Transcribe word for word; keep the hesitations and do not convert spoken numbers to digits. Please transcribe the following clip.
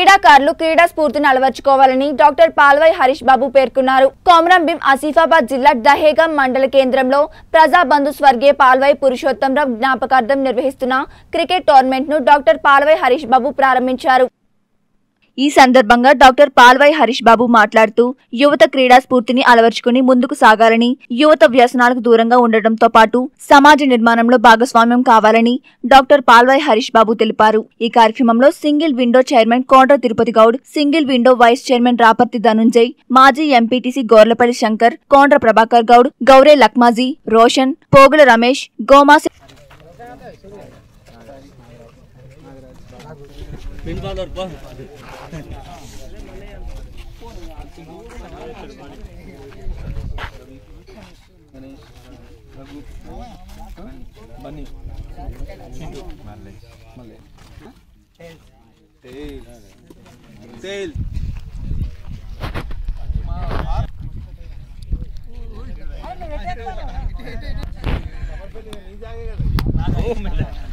క్రీడాకారులు క్రీడా స్ఫూర్తిని అలవర్చుకోవాలని డాక్టర్ పాల్వాయి హరీష్ బాబు పేర్కొన్నారు. కొమరంభీం ఆసిఫాబాద్ జిల్లా దహేగాం మండల కేంద్రంలో ప్రజాబంధు స్వర్గీయ పాల్వాయి పురుషోత్తంరావు జ్ఞాపకార్థం నిర్వహిస్తున్న క్రికెట్ టోర్నమెంట్ ను డాక్టర్ పాల్వాయి హరీష్ బాబు ప్రారంభించారు. ఈ సందర్భంగా డాక్టర్ పాల్వాయి హరీష్ బాబు మాట్లాడుతూ యువత క్రీడా స్ఫూర్తిని అలవర్చుకుని ముందుకు సాగాలని, యువత వ్యసనాలకు దూరంగా ఉండటంతో పాటు సమాజ నిర్మాణంలో భాగస్వామ్యం కావాలని డాక్టర్ పాల్వాయి హరీష్ బాబు తెలిపారు. ఈ కార్యక్రమంలో single window chairman Kondra Tirupati Goud, single window vice chairman Raparthi Dhanunjay, మాజీ ఎంపీటీసీ గోర్లపల్లి శంకర్, కోండ్ర ప్రభాకర్ గౌడ్, గౌరే లక్మాజీ, రోషన్, పోగుల రమేష్, గోమా तेल